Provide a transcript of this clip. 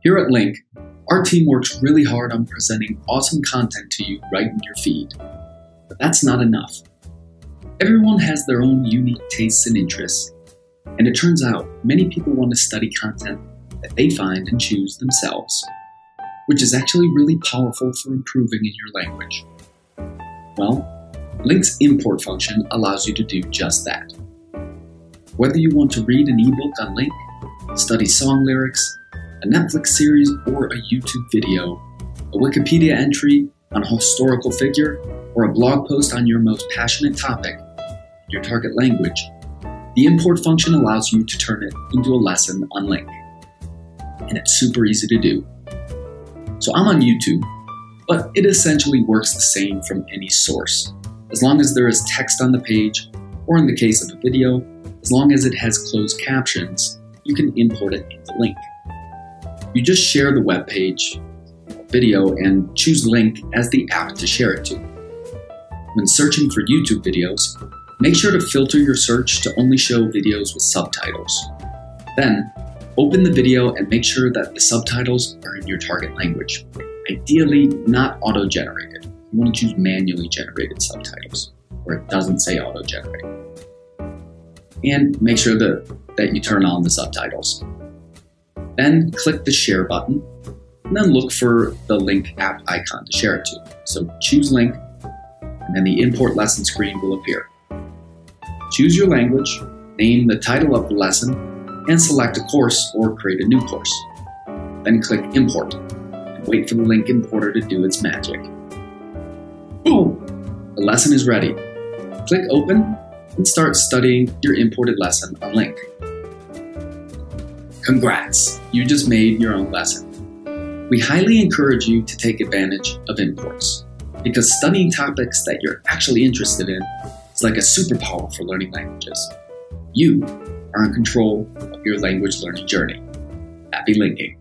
Here at LingQ, our team works really hard on presenting awesome content to you right in your feed. But that's not enough. Everyone has their own unique tastes and interests, and it turns out many people want to study content that they find and choose themselves, which is actually really powerful for improving in your language. Well, LingQ's import function allows you to do just that. Whether you want to read an ebook on LingQ, study song lyrics, a Netflix series or a YouTube video, a Wikipedia entry on a historical figure, or a blog post on your most passionate topic, your target language, the import function allows you to turn it into a lesson on LingQ. And it's super easy to do. So I'm on YouTube, but it essentially works the same from any source. As long as there is text on the page, or in the case of a video, as long as it has closed captions, you can import it into LingQ. You just share the web page, video, and choose LingQ as the app to share it to. When searching for YouTube videos, make sure to filter your search to only show videos with subtitles. Then, open the video and make sure that the subtitles are in your target language. Ideally, not auto-generated. You want to choose manually generated subtitles, where it doesn't say auto-generate. And make sure that you turn on the subtitles. Then click the share button, and then look for the LingQ app icon to share it to. So choose LingQ, and then the import lesson screen will appear. Choose your language, name the title of the lesson, and select a course or create a new course. Then click import, and wait for the LingQ importer to do its magic. Boom! The lesson is ready. Click open, and start studying your imported lesson on LingQ. Congrats! You just made your own lesson. We highly encourage you to take advantage of imports, because studying topics that you're actually interested in is like a superpower for learning languages. You are in control of your language learning journey. Happy LingQing!